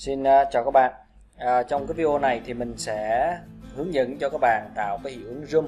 Xin chào các bạn. Trong cái video này thì mình sẽ hướng dẫn cho các bạn tạo cái hiệu ứng zoom.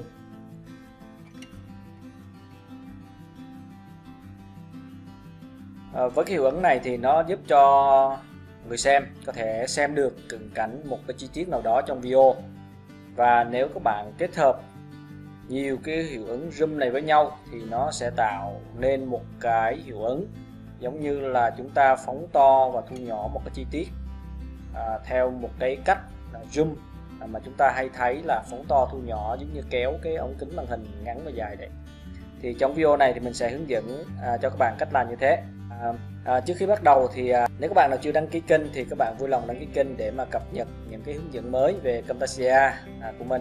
Với cái hiệu ứng này thì nó giúp cho người xem có thể xem được cận cảnh một cái chi tiết nào đó trong video. Và nếu các bạn kết hợp nhiều cái hiệu ứng zoom này với nhau thì nó sẽ tạo nên một cái hiệu ứng giống như là chúng ta phóng to và thu nhỏ một cái chi tiết theo một cái cách là zoom mà chúng ta hay thấy là phóng to thu nhỏ giống như kéo cái ống kính màn hình ngắn và dài đấy. Thì trong video này thì mình sẽ hướng dẫn cho các bạn cách làm như thế. Trước khi bắt đầu thì nếu các bạn nào chưa đăng ký kênh thì các bạn vui lòng đăng ký kênh để mà cập nhật những cái hướng dẫn mới về Camtasia của mình.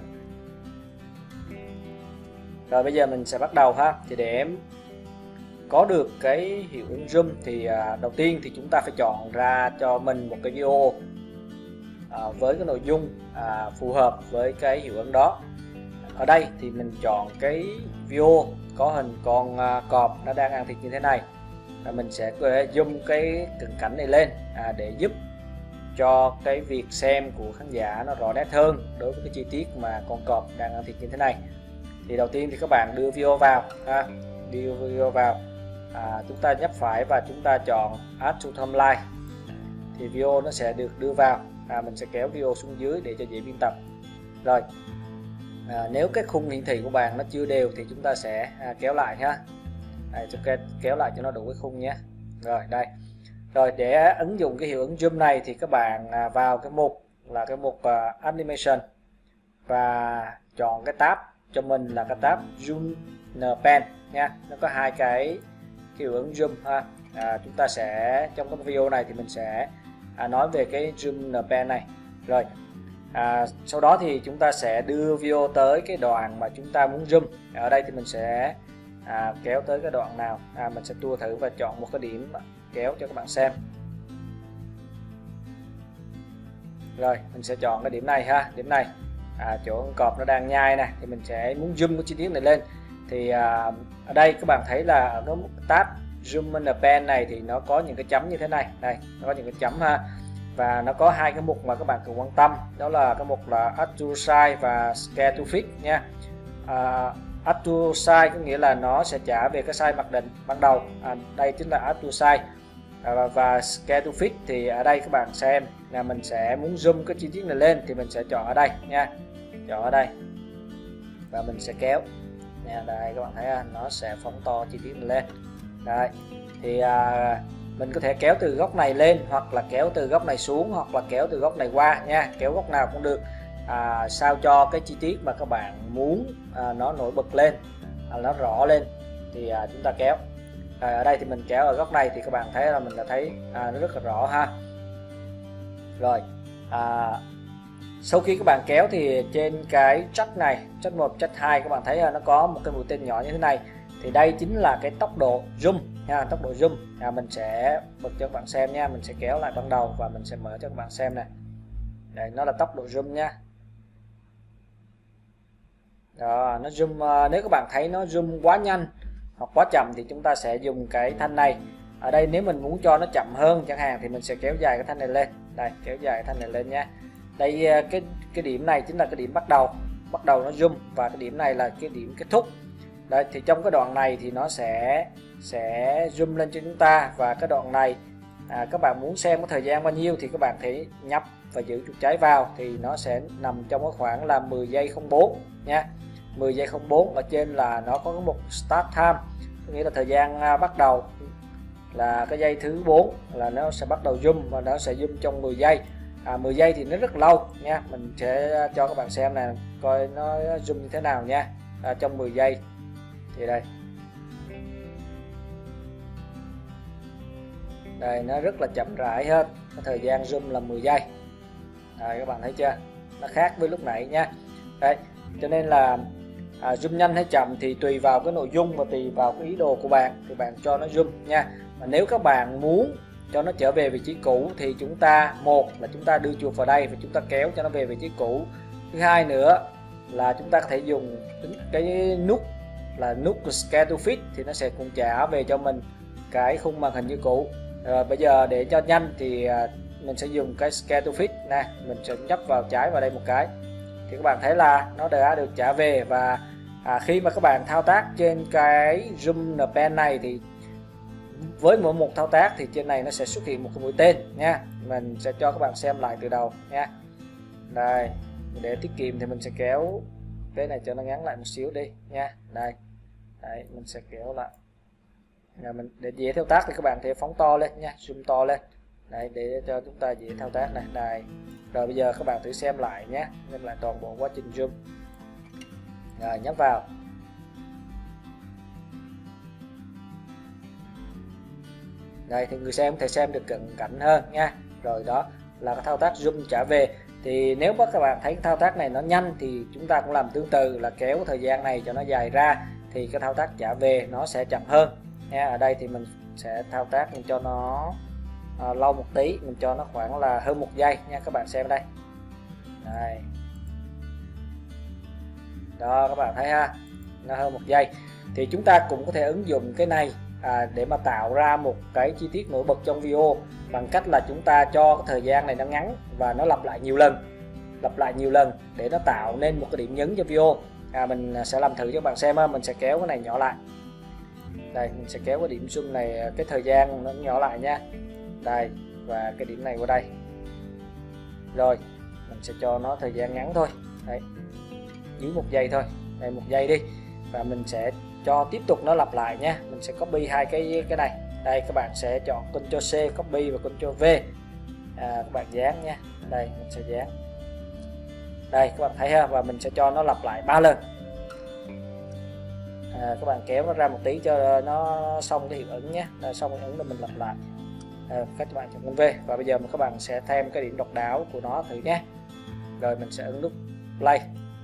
Rồi bây giờ mình sẽ bắt đầu ha. Thì để có được cái hiệu ứng zoom thì đầu tiên thì chúng ta phải chọn ra cho mình một cái video với cái nội dung phù hợp với cái hiệu ứng đó. Ở đây thì mình chọn cái video có hình con cọp nó đang ăn thịt như thế này. Mình sẽ zoom cái cận cảnh này lên để giúp cho cái việc xem của khán giả nó rõ nét hơn đối với cái chi tiết mà con cọp đang ăn thịt như thế này. Thì đầu tiên thì các bạn đưa video vào đưa video vào, chúng ta nhấp phải và chúng ta chọn Add to Timeline thì video nó sẽ được đưa vào. Mình sẽ kéo video xuống dưới để cho dễ biên tập. Rồi nếu cái khung hiển thị của bạn nó chưa đều thì chúng ta sẽ kéo lại ha. Kéo lại cho nó đủ cái khung nhé. Rồi đây. Rồi để ứng dụng cái hiệu ứng zoom này thì các bạn vào cái mục là cái mục Animation và chọn cái tab cho mình là cái tab Zoom Pen nha. Nó có hai cái hiệu ứng zoom ha. Chúng ta sẽ trong cái video này thì mình sẽ nói về cái Zoom Pen này. Rồi sau đó thì chúng ta sẽ đưa video tới cái đoạn mà chúng ta muốn zoom. Ở đây thì mình sẽ kéo tới cái đoạn nào, mình sẽ tua thử và chọn một cái điểm kéo cho các bạn xem. Rồi mình sẽ chọn cái điểm này ha, điểm này chỗ con cọp nó đang nhai này thì mình sẽ muốn zoom cái chi tiết này lên. Thì ở đây các bạn thấy là ở cái tab Zoom in Pen này thì nó có những cái chấm như thế này, đây nó có những cái chấm ha, và nó có hai cái mục mà các bạn cần quan tâm, đó là cái mục là Add to Size và Scale to Fit nha. Add to Size có nghĩa là nó sẽ trả về cái size mặc định ban đầu, đây chính là Add to Size. Và Scale to Fit thì ở đây các bạn xem là mình sẽ muốn zoom cái chi tiết này lên thì mình sẽ chọn ở đây nha, chọn ở đây và mình sẽ kéo nha. Đây các bạn thấy nó sẽ phóng to chi tiết này lên. Đây thì mình có thể kéo từ góc này lên hoặc là kéo từ góc này xuống hoặc là kéo từ góc này qua nha, kéo góc nào cũng được, sao cho cái chi tiết mà các bạn muốn nó nổi bật lên, nó rõ lên thì chúng ta kéo. Ở đây thì mình kéo ở góc này thì các bạn thấy là mình đã thấy nó rất là rõ ha. Rồi sau khi các bạn kéo thì trên cái track này, track 1, track 2 các bạn thấy nó có một cái mũi tên nhỏ như thế này, thì đây chính là cái tốc độ zoom nha, tốc độ zoom. Mình sẽ bật cho các bạn xem nha, mình sẽ kéo lại ban đầu và mình sẽ mở cho các bạn xem này. Đây nó là tốc độ zoom nha. Đó, nó zoom, nếu các bạn thấy nó zoom quá nhanh hoặc quá chậm thì chúng ta sẽ dùng cái thanh này. Ở đây nếu mình muốn cho nó chậm hơn chẳng hạn thì mình sẽ kéo dài cái thanh này lên. Đây, kéo dài cái thanh này lên nha. Đây cái điểm này chính là cái điểm bắt đầu nó zoom, và cái điểm này là cái điểm kết thúc. Đấy, thì trong cái đoạn này thì nó sẽ zoom lên cho chúng ta, và cái đoạn này các bạn muốn xem cái thời gian bao nhiêu thì các bạn thấy nhấp và giữ chuột trái vào thì nó sẽ nằm trong cái khoảng là 10 giây 04 nha. 10 giây 04 ở trên là nó có một start time, có nghĩa là thời gian bắt đầu là cái giây thứ 4 là nó sẽ bắt đầu zoom và nó sẽ zoom trong 10 giây. 10 giây thì nó rất lâu nha, mình sẽ cho các bạn xem nè, coi nó zoom như thế nào nha. Trong 10 giây thì đây nó rất là chậm rãi hết, cái thời gian zoom là 10 giây. Các bạn thấy chưa, nó khác với lúc nãy nha. Đấy, cho nên là zoom nhanh hay chậm thì tùy vào cái nội dung và tùy vào cái ý đồ của bạn thì bạn cho nó zoom nha. Và nếu các bạn muốn cho nó trở về vị trí cũ thì chúng ta, một là chúng ta đưa chuột vào đây và chúng ta kéo cho nó về vị trí cũ. Thứ hai nữa là chúng ta có thể dùng cái nút là nút Scale to Fit thì nó sẽ cũng trả về cho mình cái khung màn hình như cũ. Rồi bây giờ để cho nhanh thì mình sẽ dùng cái Scale to Fit nè, mình sẽ nhấp vào trái vào đây một cái thì các bạn thấy là nó đã được trả về. Và khi mà các bạn thao tác trên cái Zoom Pen này thì với mỗi một thao tác thì trên này nó sẽ xuất hiện một cái mũi tên nha. Mình sẽ cho các bạn xem lại từ đầu nha. Đây, để tiết kiệm thì mình sẽ kéo cái này cho nó ngắn lại một xíu đi nha. Đây, đấy, mình sẽ kéo lại. Mình để dễ thao tác thì các bạn thể phóng to lên nha, zoom to lên. Đấy, để cho chúng ta dễ thao tác này. Đây. Rồi bây giờ các bạn thử xem lại nhé, xem lại toàn bộ quá trình zoom. Rồi nhấp vào. Đây thì người xem có thể xem được cận cảnh hơn nha. Rồi đó là cái thao tác zoom trả về. Thì nếu mà các bạn thấy cái thao tác này nó nhanh thì chúng ta cũng làm tương tự là kéo thời gian này cho nó dài ra thì cái thao tác trả về nó sẽ chậm hơn nha. Ở đây thì mình sẽ thao tác mình cho nó lâu một tí, mình cho nó khoảng là hơn 1 giây nha, các bạn xem đây. Đây. Đó các bạn thấy ha, nó hơn 1 giây. Thì chúng ta cũng có thể ứng dụng cái này để mà tạo ra một cái chi tiết nổi bật trong video bằng cách là chúng ta cho cái thời gian này nó ngắn và nó lặp lại nhiều lần để nó tạo nên một cái điểm nhấn cho video. Mình sẽ làm thử cho các bạn xem. Mình sẽ kéo cái này nhỏ lại. Đây, mình sẽ kéo cái điểm zoom này, cái thời gian nó nhỏ lại nha. Đây, và cái điểm này qua đây. Rồi, mình sẽ cho nó thời gian ngắn thôi. Đấy, dưới 1 giây thôi. Đây, 1 giây đi. Và mình sẽ cho tiếp tục nó lặp lại nha. Mình sẽ copy hai cái này. Đây, các bạn sẽ chọn Ctrl C copy và Ctrl V. Các bạn dán nha. Đây, mình sẽ dán. Đây, các bạn thấy ha, và mình sẽ cho nó lặp lại 3 lần. Các bạn kéo nó ra một tí cho nó xong cái hiệu ứng nhé. Xong hiệu ứng là mình lặp lại. Các bạn chọn V. Và bây giờ các bạn sẽ thêm cái điểm độc đáo của nó thử nhé. Rồi mình sẽ ấn nút play.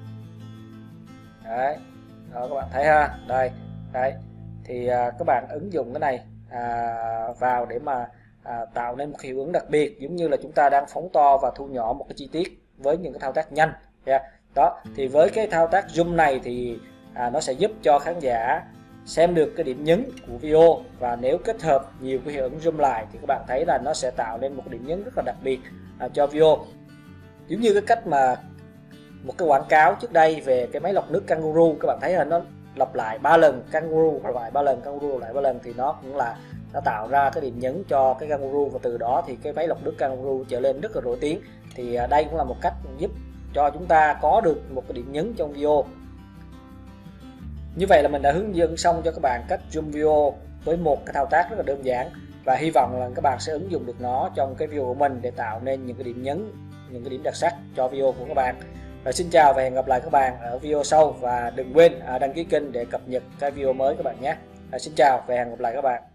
Đấy. Đó các bạn thấy ha. Đây. Đấy. Thì các bạn ứng dụng cái này vào để mà tạo nên một hiệu ứng đặc biệt, giống như là chúng ta đang phóng to và thu nhỏ một cái chi tiết với những cái thao tác nhanh. Đó, thì với cái thao tác zoom này thì nó sẽ giúp cho khán giả xem được cái điểm nhấn của video, và nếu kết hợp nhiều cái hiệu ứng zoom lại thì các bạn thấy là nó sẽ tạo nên một điểm nhấn rất là đặc biệt cho video. Giống như cái cách mà một cái quảng cáo trước đây về cái máy lọc nước Kangaroo, các bạn thấy là nó lặp lại 3 lần Kangaroo lại 3 lần, Kangaroo lại 3 lần, thì nó cũng là nó tạo ra cái điểm nhấn cho cái Kangaroo, và từ đó thì cái máy lọc nước Kangaroo trở lên rất là nổi tiếng. Thì đây cũng là một cách giúp cho chúng ta có được một cái điểm nhấn trong video. Như vậy là mình đã hướng dẫn xong cho các bạn cách zoom video với một cái thao tác rất là đơn giản, và hy vọng là các bạn sẽ ứng dụng được nó trong cái video của mình để tạo nên những cái điểm nhấn, những cái điểm đặc sắc cho video của các bạn. Rồi, xin chào và hẹn gặp lại các bạn ở video sau, và đừng quên đăng ký kênh để cập nhật cái video mới các bạn nhé. Xin chào và hẹn gặp lại các bạn.